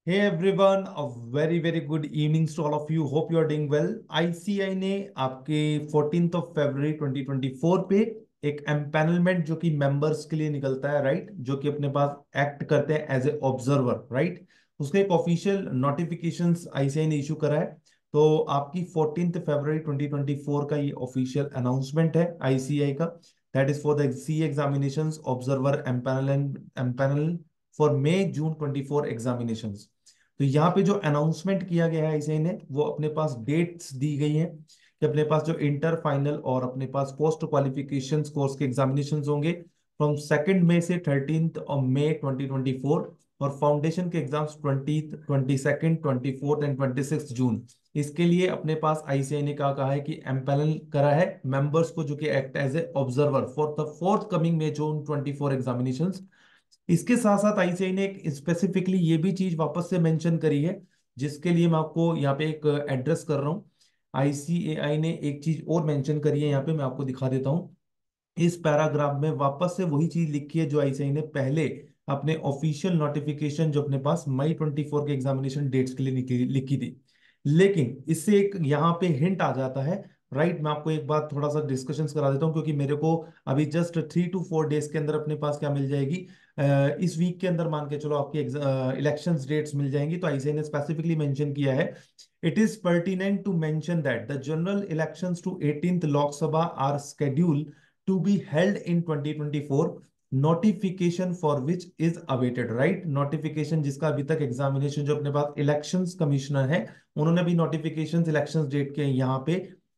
Hey everyone, a very good evenings to all of you. Hope you are doing well. ICAI ने आपके 14th of February 2024 पे एक empanelment जो कि members के लिए निकलता है, राइट, जो कि अपने पास एक्ट करते हैं एज ए ऑब्जर्वर, राइट, उसका एक ऑफिशियल नोटिफिकेशंस आईसीआई ने इशू करा है। तो आपकी 14th फरवरी 2024 का ये ऑफिशियल अनाउंसमेंट है आईसीआई का, that is for the CA examinations observer empanel for May June 24 examinations. तो यहाँ पे जो अनाउंसमेंट किया गया है आईसीआई ने, वो अपने पास डेट्स दी गई हैं कि अपने पास जो इंटर फाइनल और अपने पास पोस्ट क्वालिफिकेशन कोर्स के एग्जामिनेशंस होंगे फ्रॉम 2 मई से 13 मई 2024, और फाउंडेशन के एग्जाम्स 22nd 24th एंड 26 जून। इसके लिए अपने पास आईसीआई ने कहा है कि एम्पैनल करा है मेंबर्स को जो कि act as a observer for the forthcoming May June 24 examinations. इसके साथ साथ आईसीआई ने एक स्पेसिफिकली ये भी चीज वापस से मेंशन करी है, जिसके लिए मैं आपको यहाँ पे एक एड्रेस कर रहा हूँ। आईसीएआई ने एक चीज और मेंशन करी है, यहाँ पे मैं आपको दिखा देता हूँ। इस पैराग्राफ में वापस से वही चीज लिखी है जो आईसीआई ने पहले अपने ऑफिशियल नोटिफिकेशन जो अपने पास मई 24 के एग्जामिनेशन डेट्स के लिए लिखी थी। लेकिन इससे एक यहाँ पे हिंट आ जाता है, राइट। मैं आपको एक बात थोड़ा सा डिस्कशंस करा देता हूँ, क्योंकि मेरे को अभी जस्ट 3 to 4 डेज के अंदर अपने पास क्या मिल जाएगी, इस वीक के अंदर मान के चलो आपकी इलेक्शंस डेट्स मिल जाएंगी। तो आईसीआई ने स्पेसिफिकली मेंशन किया है, it is pertinent to mention that the general elections to 18th Lok Sabha are scheduled to be held in 2024, notification for which is awaited, right। Notification जिसका अभी तक एग्जामिनेशन जो अपने पास इलेक्शंस कमिश्नर है, उन्होंने भी नोटिफिकेशंस इलेक्शंस डेट के यहाँ पे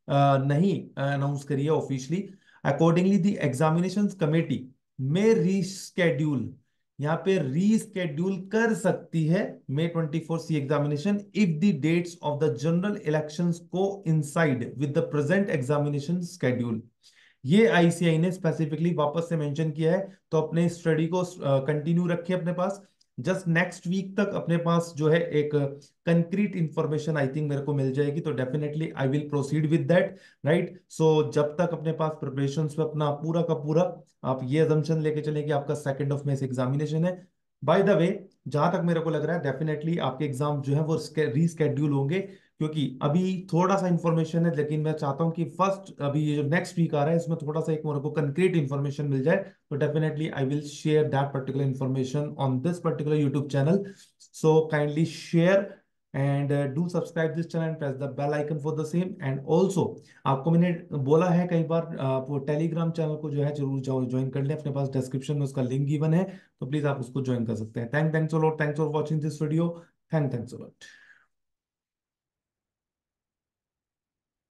नहीं अनाउंस करी है officially. Accordingly the examinations committee may reschedule, यहाँ पे रीस्केड्यूल कर सकती है May 24 CA examination if the dates of the general elections coincide with the present examination schedule. ये आईसीआई ने स्पेसिफिकली वापस से मेंशन किया है। तो अपने स्टडी को कंटिन्यू रखिए अपने पास। जस्ट नेक्स्ट वीक तक अपने पास जो है एक कंक्रीट इंफॉर्मेशन आई थिंक मेरे को मिल जाएगी, तो definitely I will proceed with that, right. So जब तक अपने पास प्रिपरेशन पे अपना पूरा का पूरा आप ये अजम्पशन लेके चले कि आपका 2 मई से एग्जामिनेशन है। बाय द वे, जहां तक मेरे को लग रहा है डेफिनेटली आपके एग्जाम जो है वो रीस्केड्यूल होंगे, क्योंकि अभी थोड़ा सा इंफॉर्मेशन है, लेकिन मैं चाहता हूं कि फर्स्ट अभी ये जो नेक्स्ट वीक आ रहा है इसमें थोड़ा सा एक मेरे को कंक्रीट इंफॉर्मेशन मिल जाए। तो definitely I will share that particular information on this particular YouTube channel. So kindly share and do subscribe this channel and press the bell icon for the same. And also आपको मैंने बोला है कई बार, वो Telegram channel को जो है जरूर ज्वाइन कर लें, अपने पास डिस्क्रिप्शन में उसका लिंक गिवन है, तो प्लीज आप उसको ज्वाइन कर सकते हैं। Thanks a lot, thanks for watching this video. Thanks a lot.